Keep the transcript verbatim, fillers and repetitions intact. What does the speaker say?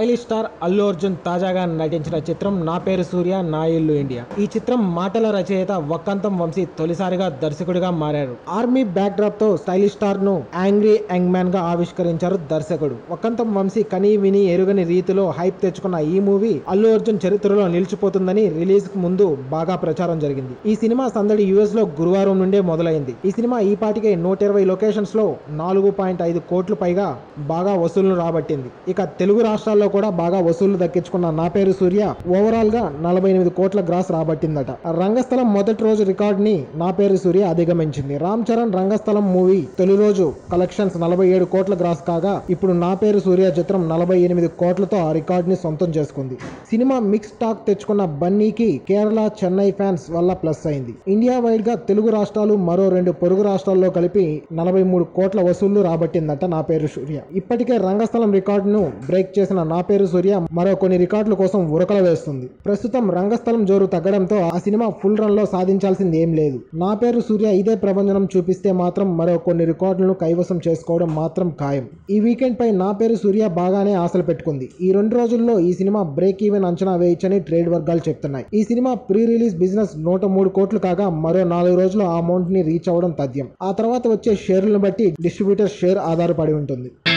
Stylish star Allu Arjun తాజాగా నటించిన చిత్రం నా పేరు సూర్య నా ఇల్లు ఇండియా. ఈ చిత్రం మాటల రచయిత వక్కంతం వంశీ తొలిసారిగా దర్శకుడిగా మారారు. ఆర్మీ బ్యాక్ డ్రాప్ తో స్టైలిష్ స్టార్ ను యాంగ్రీ యంగ్ మ్యాన్ గా ఆవిష్కరించారు దర్శకుడు. వక్కంతం వంశీ కనీ విని ఎరుగని రీతిలో హైప్ తెచ్చుకున్న ఈ మూవీ అల్లు అర్జున్ చరిత్రలో నిలిచిపోతుందని రిలీజ్ కు ముందు బాగా ప్రచారం జరిగింది. ఈ సినిమా సందడి యుఎస్ లో గురువారం నుండే మొదలైంది. ఈ సినిమా ఈ పాటికే నూట ఇరవై లొకేషన్స్ లో నాలుగు పాయింట్ ఐదు కోట్లు పైగా బాగా వసూళ్లు రాబట్టింది. ఇక తెలుగు రాష్ట్రాల్లో కూడా బాగా వసూళ్లు దక్కించుకున్న నా పేరు సూర్య ఓవరాల్ గా నలభై ఎనిమిది కోట్ల గ్రాస్ రాబట్టిందట. రంగస్థలం మొదటి రోజు రికార్డ్ ని నా పేరు సూర్య అధిగమించింది. రామ్ చరణ్ రంగస్థలం మూవీ తొలి రోజు కలెక్షన్స్ నలభై ఏడు కోట్ల గ్రాస్ కాగా ఇప్పుడు నా పేరు సూర్య చిత్రం నలభై ఎనిమిది కోట్లతో ఆ రికార్డ్ ని సొంతం చేసుకుంది. సినిమా మిక్స్ టాక్ తెచ్చుకున్న బన్నీకి కేరళ చెన్నై ఫ్యాన్స్ వల్ల ప్లస్ అయింది. ఇండియా వైడ్ గా తెలుగు రాష్ట్రాలు మరో రెండు పొరుగు రాష్ట్రాల్లో కలిపి నలభై మూడు కోట్ల వసూళ్లు రాబట్టిందట నా పేరు సూర్య. ఇప్పటికే రంగస్థలం రికార్డును బ్రేక్ చేసిన నా పేరు సూర్య మరో కొన్ని రికార్డుల కోసం ఉరకల వేస్తుంది. ప్రస్తుతం రంగస్థలం జోరు తగ్గడంతో ఆ సినిమా ఫుల్ రన్ లో సాధించాల్సింది ఏం లేదు. నా పేరు సూర్య ఇదే ప్రభంజనం చూపిస్తే మాత్రం మరో కొన్ని రికార్డులను కైవసం చేసుకోవడం మాత్రం ఖాయం. ఈ వీకెండ్ పై నా పేరు సూర్య బాగానే ఆశలు పెట్టుకుంది. ఈ రెండు రోజుల్లో ఈ సినిమా బ్రేక్ ఈవెన్ అంచనా వేయచ్చని ట్రేడ్ వర్గాలు చెప్తున్నాయి. ఈ సినిమా ప్రీ రిలీజ్ బిజినెస్ నూట మూడు కోట్లు కాగా మరో నాలుగు రోజులు ఆ అమౌంట్ ని రీచ్ అవ్వడం తథ్యం. ఆ తర్వాత వచ్చే షేర్లను బట్టి డిస్ట్రిబ్యూటర్ షేర్ ఆధారపడి ఉంటుంది.